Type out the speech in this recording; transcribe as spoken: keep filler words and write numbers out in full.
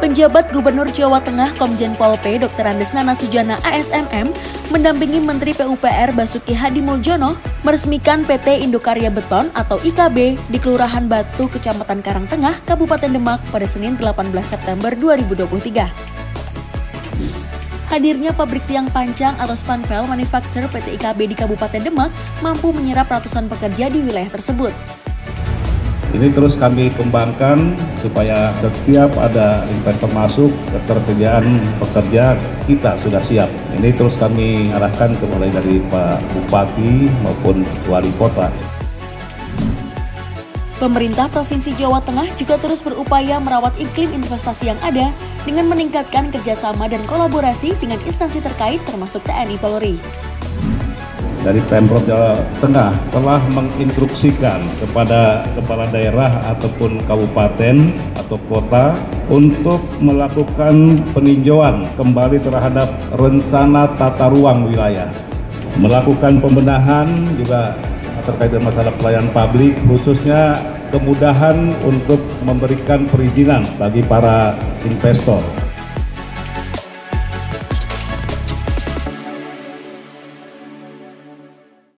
Penjabat Gubernur Jawa Tengah Komjen Pol P. Doktor Andes Nana Sujana A S M M mendampingi Menteri P U P R Basuki Hadimuljono meresmikan P T Indokarya Beton atau I K B di Kelurahan Batu, Kecamatan Karangtengah, Kabupaten Demak pada Senin delapan belas September dua ribu dua puluh tiga. Hadirnya pabrik tiang pancang atau Spanpel Manufacture P T I K B di Kabupaten Demak mampu menyerap ratusan pekerja di wilayah tersebut. Ini terus kami kembangkan supaya setiap ada investor masuk, ketersediaan pekerja kita sudah siap. Ini terus kami arahkan mulai dari Pak Bupati maupun Wali Kota. Pemerintah Provinsi Jawa Tengah juga terus berupaya merawat iklim investasi yang ada dengan meningkatkan kerjasama dan kolaborasi dengan instansi terkait termasuk T N I Polri. Dari Pemprov Jawa Tengah telah menginstruksikan kepada kepala daerah ataupun kabupaten atau kota untuk melakukan peninjauan kembali terhadap rencana tata ruang wilayah, melakukan pembenahan juga terkait dengan masalah pelayanan publik, khususnya kemudahan untuk memberikan perizinan bagi para investor.